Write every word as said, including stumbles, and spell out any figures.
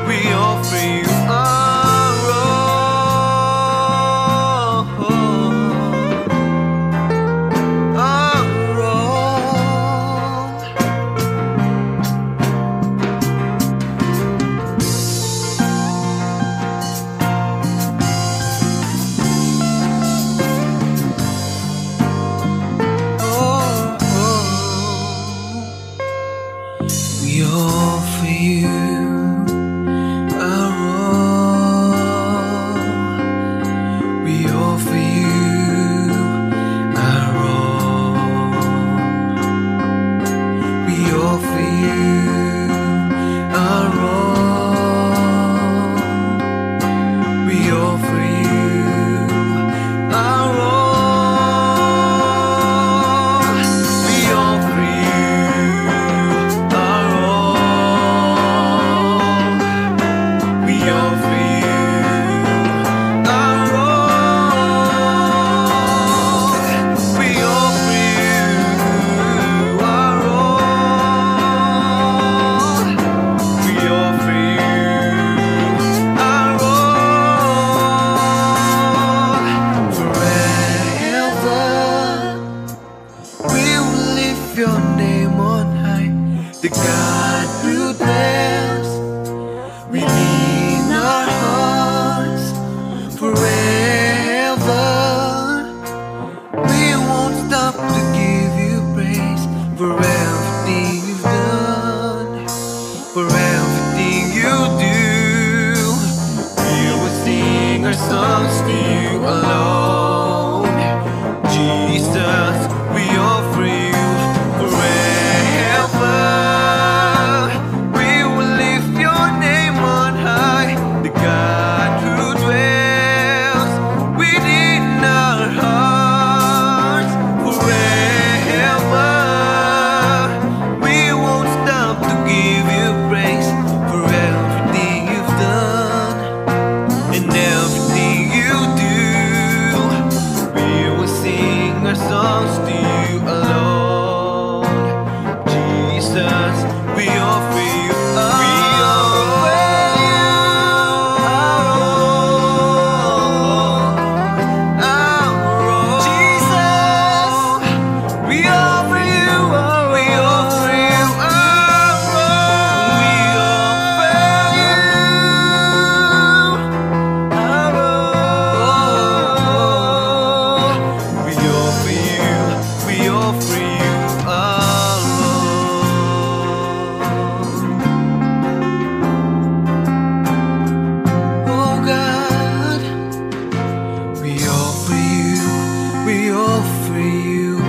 we offer you our all, our all. Oh, oh. We offer you our all. We offer you our all. We offer you our all. We offer you our all. We offer you our all. We offer you our all. We offer you our all. We offer you our all. Forever we will lift your name on high, the God who dwells within our hearts. Forever we won't stop to give you praise for everything you've done, for everything you do. We will sing our songs to you alone. Jesus, we offer you forever. We will lift your name on high, the God who dwells within our hearts. Forever we won't stop to give you praise for everything you've done and everything you do. We will sing our songs to you alone. Jesus, we offer you our all. Jesus, we offer you our, we offer you our all. We offer you our all. We offer you, we offer you our all. Oh God, we offer you, we offer you